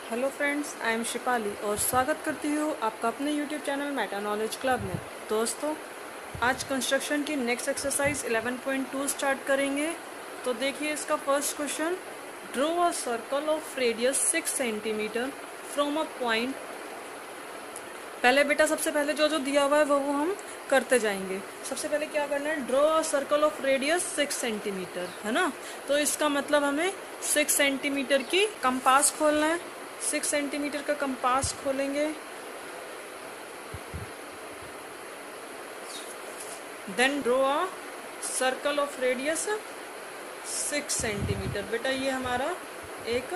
Hello friends, I am Shipali और स्वागत करती हूँ आपका अपने YouTube channel meta knowledge club में। दोस्तों, आज कंस्ट्रक्शन की नेक्स्ट एक्सरसाइज 11.2 स्टार्ट करेंगे। तो देखिए इसका first question, draw a circle of radius 6 centimetre from a point. पहले बेटा सबसे पहले जो जो दिया हुआ है वो हम करते जाएंगे। सबसे पहले क्या करना है, draw a circle of radius 6 centimetre, है ना। तो इसका मतलब हमें 6 सेंटीमीटर की कंपास खोलना है। 6 सेंटीमीटर का कंपास खोलेंगे, then draw a circle of radius 6 centimetre. बेटा ये हमारा एक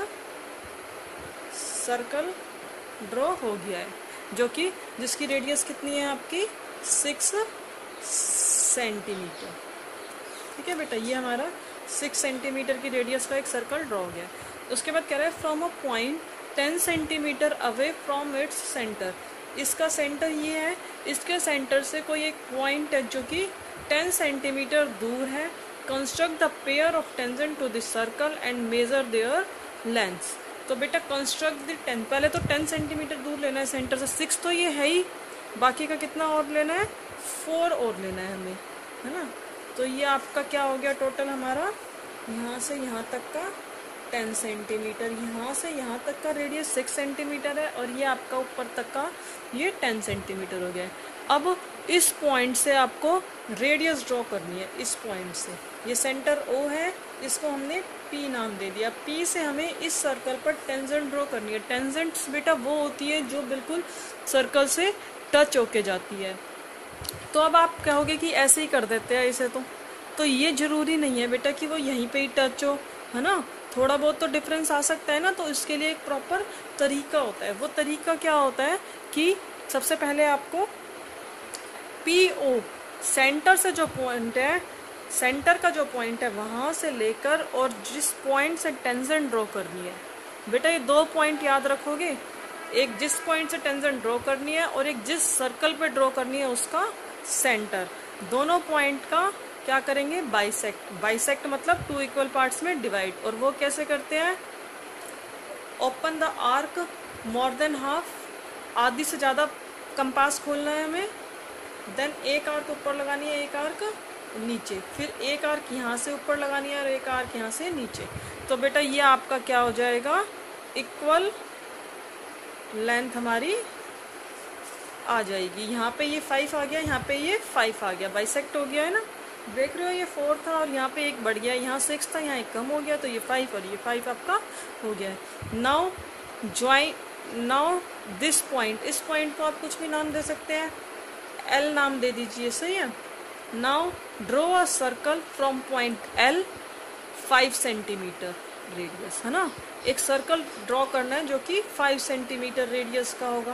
सर्कल ड्रॉ हो गया है, जो कि जिसकी रेडियस कितनी है आपकी 6 सेंटीमीटर। ठीक है बेटा, ये हमारा 6 सेंटीमीटर की रेडियस का एक सर्कल ड्रॉ हो गया है। उसके बाद कह रहा है from a point 10 centimetre away from its centre. इसका सेंटर ये है, इसके सेंटर से कोई एक पॉइंट है जो कि 10 सेंटीमीटर दूर है। Construct the pair of tangent to this circle and measure their length. तो बेटा कंस्ट्रक्ट द 10, पहले तो 10 सेंटीमीटर दूर लेना है सेंटर से। 6 तो ये है ही, बाकी का कितना और लेना है, 4 और लेना है हमें, है ना। तो ये आपका क्या हो गया टोटल हमारा, यहाँ से यहाँ तक का 10 सेंटीमीटर, यहाँ से यहाँ तक का रेडियस 6 सेंटीमीटर है, और ये आपका ऊपर तक का ये 10 सेंटीमीटर हो गया है। अब इस पॉइंट से आपको रेडियस ड्रॉ करनी है। इस पॉइंट से, ये सेंटर O है, इसको हमने P नाम दे दिया। P से हमें इस सर्कल पर टेंजेंट ड्रॉ करनी है। टेंजेंट्स बेटा वो होती है जो बिल्कुल सर्कल से टच होके जाती है। तो अब आप कहोगे कि ऐसे ही कर देते हैं इसे, तो ये जरूरी नहीं है बेटा कि वो यहीं पे ही टच हो, है ना। थोड़ा बहुत तो डिफरेंस आ सकता है ना, तो इसके लिए एक प्रॉपर तरीका होता है। वो तरीका क्या होता है कि सबसे पहले आपको PO सेंटर से जो पॉइंट है, सेंटर का जो पॉइंट है वहां से लेकर और जिस पॉइंट से टेंजेंट ड्रॉ करनी है, बेटा ये 2 पॉइंट याद रखोगे। एक जिस पॉइंट से टेंजेंट ड्रॉ करनी है और एक जिस सर्कल पे ड्रॉ करनी है उसका सेंटर। दोनों पॉइंट का क्या करेंगे, बाइसेक्ट। बाइसेक्ट मतलब 2 इक्वल पार्ट्स में डिवाइड। और वो कैसे करते हैं, open the arc more than half, आधी से ज्यादा कंपास खोलना है हमें। देन एक आर्क ऊपर लगानी है, एक आर्क नीचे, फिर एक आर्क यहाँ से ऊपर लगानी है और एक आर्क यहाँ से नीचे। तो बेटा ये आपका क्या हो जाएगा, इक्वल लेंथ हमारी आ जाएगी। यहाँ पे ये 5 आ गया, यहाँ पे ये 5 आ गया, बाइसेक्ट हो गया है ना। देख रहे हो, ये 4 था और यहाँ पे एक बढ़ गया, यहाँ 6 था, यहाँ एक कम हो गया, तो ये 5 और ये 5 आपका हो गया है। Now join, now this point, इस पॉइंट को आप कुछ भी नाम दे सकते हैं, L नाम दे दीजिए, सही है। Now draw a circle from point L 5 centimetre radius, है ना। एक सर्कल ड्रॉ करना है जो कि 5 सेंटीमीटर रेडियस का होगा।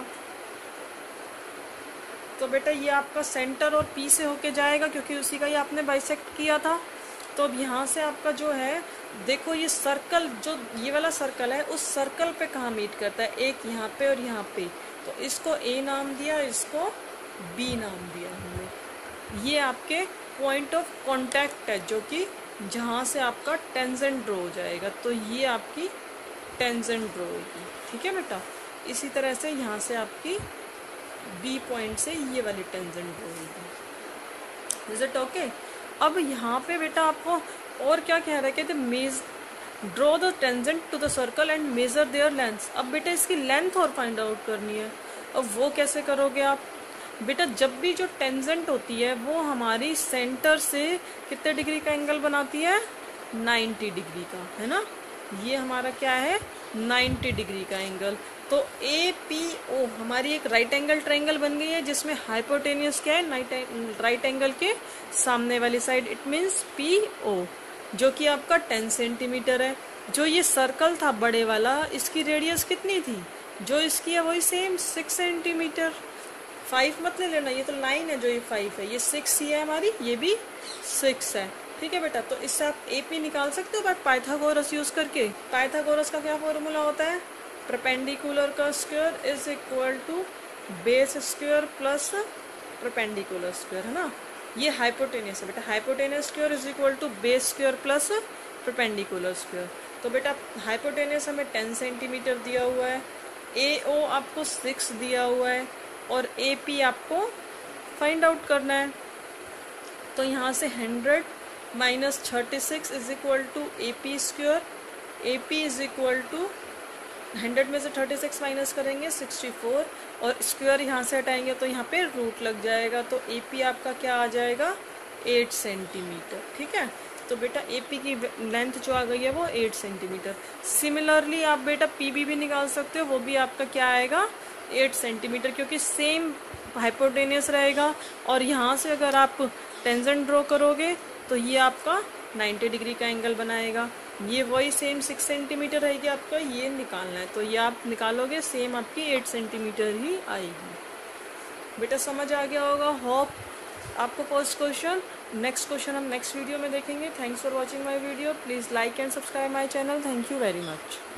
तो बेटा ये आपका सेंटर और P से होके जाएगा, क्योंकि उसी का ही आपने बाइसेक्ट किया था। तो अब यहाँ से आपका जो है, देखो ये सर्कल, जो ये वाला सर्कल है, उस सर्कल पे कहाँ मीट करता है, एक यहाँ पे और यहाँ पे। तो इसको A नाम दिया, इसको B नाम दिया हमने। ये आपके पॉइंट ऑफ कॉन्टैक्ट है, जो कि जहाँ से आपका टेंजेंट ड्रॉ हो जाएगा। तो ये आपकी टेंजेंट ड्रॉ होगी, ठीक है बेटा। इसी तरह से यहाँ से आपकी B पॉइंट से ये वाली टेंजेंट ड्रॉ होगी। Is it okay. अब यहाँ पे बेटा आपको और क्या कह रहा है, कहते मेज draw the tangent to the circle and measure their length. अब बेटा इसकी लेंथ और फाइंड आउट करनी है। अब वो कैसे करोगे आप, बेटा जब भी जो टेंजेंट होती है वो हमारी सेंटर से कितने डिग्री का एंगल बनाती है, 90 डिग्री का, है ना। ये हमारा क्या है, 90 डिग्री का एंगल। तो APO हमारी एक राइट एंगल ट्रायंगल बन गई है, जिसमें हाइपोटेनियस क्या है, राइट एंगल के सामने वाली साइड, इट मीन्स PO, जो कि आपका 10 सेंटीमीटर है। जो ये सर्कल था बड़े वाला, इसकी रेडियस कितनी थी, जो इसकी है वही सेम 6 सेंटीमीटर। 5 मत ले लेना, ये तो लाइन है, जो ये 5 है, ये 6 ही है हमारी, ये भी 6 है, ठीक है बेटा। तो इससे आप AP निकाल सकते हो बाय पाइथागोरस यूज करके। पाइथागोरस का क्या फॉर्मूला होता है, परपेंडिकुलर का square is equal to base square plus perpendicular square, है ना। ये हाइपोटेनियस है बेटा, hypotenuse square is equal to base square plus perpendicular square. तो बेटा हाइपोटेनस हमें 10 सेंटीमीटर दिया हुआ है, AO आपको 6 दिया हुआ है और AP आपको फाइंड आउट करना है। तो यहाँ से 100 minus 36 is equal to AP square. AP is equal to 100 में से 36 माइनस करेंगे 64 और स्क्वायर यहाँ से हटाएंगे तो यहाँ पे रूट लग जाएगा। तो AP आपका क्या आ जाएगा 8 सेंटीमीटर। ठीक है, तो बेटा AP की लेंथ जो आ गई है वो 8 सेंटीमीटर। सिमिलरली आप बेटा PB भी निकाल सकते हो, वो भी आपका क्या आएगा 8 सेंटीमीटर, क्योंकि सेम हाइपोटेनियस रहेगा। और यहाँ से अगर आप टेंजेंट ड्रॉ करोगे तो ये आपका 90 डिग्री का एंगल बनाएगा। ये वही सेम 6 सेंटीमीटर रहेगी आपका, ये निकालना है। तो ये आप निकालोगे सेम आपकी 8 सेंटीमीटर ही आएगी। बेटा समझ आ गया होगा, होप आपको फर्स्ट क्वेश्चन। नेक्स्ट क्वेश्चन हम नेक्स्ट वीडियो में देखेंगे। Thanks for watching my video. Please like and subscribe my channel. Thank you very much.